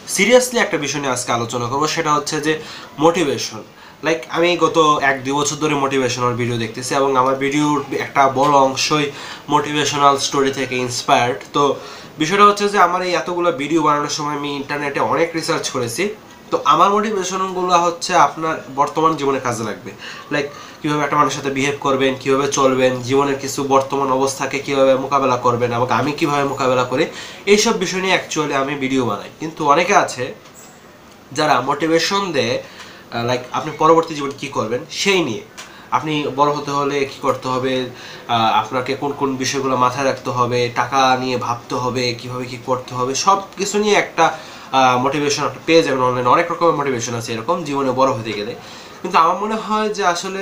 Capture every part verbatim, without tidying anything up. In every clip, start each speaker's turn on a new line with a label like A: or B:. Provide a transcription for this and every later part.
A: Seriously একটা বিষয় নিয়ে আজকে আলোচনা করবো, সেটা হচ্ছে যে মোটিভেশন। লাইক আমি গত এক দুই বছর ধরে মোটিভেশনাল ভিডিও দেখতেছি এবং আমার ভিডিওর একটা বড় অংশই মোটিভেশনাল স্টোরি থেকে ইন্সপায়ার্ড। তো বিষয়টা হচ্ছে যে আমার এই এতগুলো ভিডিও বানানোর সময় আমি ইন্টারনেটে অনেক রিসার্চ করেছি। তো আমার মোটিভেশনগুলো হচ্ছে আপনার বর্তমান জীবনে কাজে লাগবে। লাইক কীভাবে একটা মানুষের সাথে বিহেভ করবেন, কীভাবে চলবেন, জীবনের কিছু বর্তমান অবস্থাকে কীভাবে মোকাবেলা করবেন এবং আমি কীভাবে মোকাবেলা করি, এইসব বিষয় নিয়ে অ্যাকচুয়ালি আমি ভিডিও বানাই। কিন্তু অনেকে আছে যারা মোটিভেশন দেয় লাইক আপনি পরবর্তী জীবনে কী করবেন সেই নিয়ে, আপনি বড় হতে হলে কী করতে হবে, আপনাকে কোন কোন বিষয়গুলো মাথায় রাখতে হবে, টাকা নিয়ে ভাবতে হবে, কীভাবে কী করতে হবে, সব কিছু নিয়ে একটা মোটিভেশন একটা পেয়ে যাবেন অনলাইনে। অনেক রকমের মোটিভেশন আছে এরকম জীবনে বড় হতে গেলে। কিন্তু আমার মনে হয় যে আসলে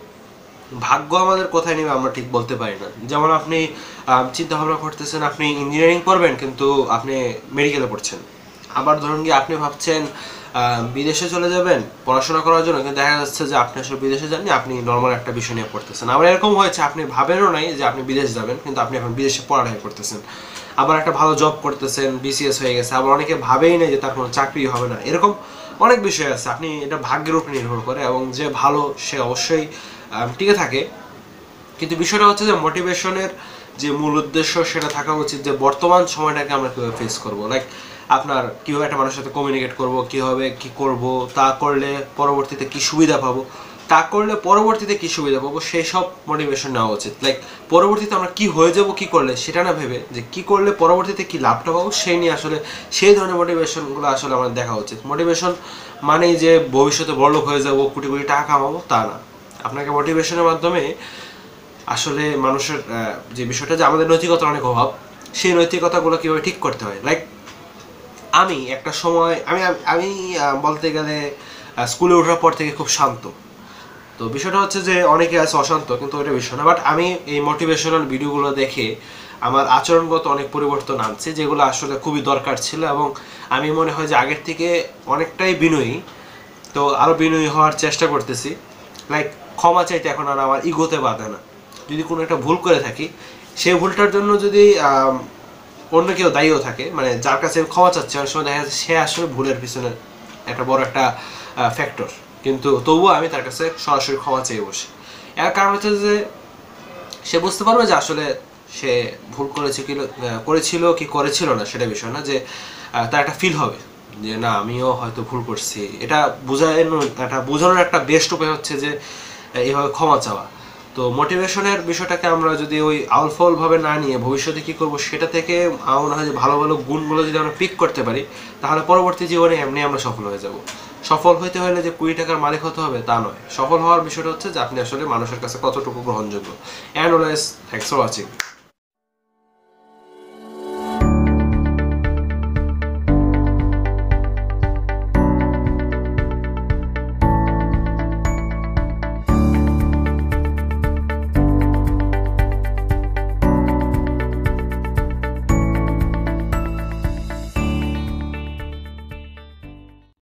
A: ভাগ্য আমাদের কোথায় নেবে আমরা ঠিক বলতে পারি না। যেমন আপনি চিন্তা ভাবনা করতেছেন আপনি ইঞ্জিনিয়ারিং পড়বেন কিন্তু আপনি মেডিকেলে পড়ছেন। আবার ধরুন গিয়ে আপনি ভাবছেন বিদেশে চলে যাবেন পড়াশোনা করার জন্য, কিন্তু দেখা যাচ্ছে যে আপনি আসলে বিদেশে যাননি, আপনি নর্মাল একটা বিষয় নিয়ে পড়তেছেন। আবার এরকম হয়েছে আপনি ভাবেনও নাই যে আপনি বিদেশ যাবেন, কিন্তু আপনি এখন বিদেশে পড়ালেখা করতেছেন, আবার একটা ভালো জব করতেছেন, বিসিএস হয়ে গেছে। আবার অনেকে ভাবেই নেই যে তার কোনো চাকরি হবে না। এরকম অনেক বিষয় আছে, আপনি এটা ভাগ্যের উপর নির্ভর করে এবং যে ভালো সে অবশ্যই টিকে থাকে। কিন্তু বিষয়টা হচ্ছে যে মোটিভেশনের যে মূল উদ্দেশ্য সেটা থাকা উচিত যে বর্তমান সময়টাকে আমরা কীভাবে ফেস করবো। লাইক আপনার কীভাবে একটা মানুষের সাথে কমিউনিকেট করবো, কীভাবে কী করবো, তা করলে পরবর্তীতে কী সুবিধা পাবো, তা করলে পরবর্তীতে কী সুবিধা পাবো, সেই সব মোটিভেশন নেওয়া উচিত। লাইক পরবর্তীতে আমরা কী হয়ে যাবো কী করলে সেটা না ভেবে যে কী করলে পরবর্তীতে কী লাভটা পাবো সেই নিয়ে আসলে সেই ধরনের মোটিভেশনগুলো আসলে আমাদের দেখা উচিত। মোটিভেশন মানেই যে ভবিষ্যতে বড়লোক হয়ে যাবো, কোটি কোটি টাকা কামাবো, তা না। আপনাকে মোটিভেশনের মাধ্যমে আসলে মানুষের যে বিষয়টা যে আমাদের নৈতিকতার অনেক অভাব, সেই নৈতিকতাগুলো কীভাবে ঠিক করতে হয়। লাইক আমি একটা সময় আমি আমি বলতে গেলে স্কুলে ওঠার পর থেকে খুব শান্ত। তো বিষয়টা হচ্ছে যে অনেকে আছে অশান্ত, কিন্তু ওইটা বিষয় না। বাট আমি এই মোটিভেশনাল ভিডিওগুলো দেখে আমার আচরণগত অনেক পরিবর্তন আনছে, যেগুলো আসলে খুবই দরকার ছিল এবং আমি মনে হয় যে আগের থেকে অনেকটাই বিনয়ী। তো আরও বিনয়ী হওয়ার চেষ্টা করতেছি। লাইক ক্ষমা চাইতে এখন আর আমার ইগোতে বাধে না। যদি কোনো একটা ভুল করে থাকি, সেই ভুলটার জন্য যদি অন্য কেউ দায়ীও থাকে, মানে যার কাছে ক্ষমা চাচ্ছে, অনেক সময় দেখা যাচ্ছে সে আসলে ভুলের পিছনে একটা বড় একটা ফ্যাক্টর, কিন্তু তবুও আমি তার কাছে সরাসরি ক্ষমা চেয়ে বসি। এর কারণ হচ্ছে যে সে বুঝতে পারবে যে আসলে সে ভুল করেছে কি করেছিল কি করেছিল না সেটা বিষয় না, যে তার একটা ফিল হবে যে না আমিও হয়তো ভুল করছি। এটা বোঝানোর একটা বোঝানোর একটা বেস্ট উপায় হচ্ছে যে এইভাবে ক্ষমা চাওয়া। তো মোটিভেশনের বিষয়টাকে আমরা যদি ওই আউলফলভাবে না নিয়ে ভবিষ্যতে কী করবো সেটা থেকে আমার মনে হয় যে ভালো ভালো গুণগুলো যদি আমরা পিক করতে পারি, তাহলে পরবর্তী জীবনে এমনি আমরা সফল হয়ে যাব। সফল হইতে হলে যে কুড়ি টাকার মালিক হতে হবে তা নয়। সফল হওয়ার বিষয়টা হচ্ছে যে আপনি আসলে মানুষের কাছে কতটুকু গ্রহণযোগ্য। And always thanks for watching.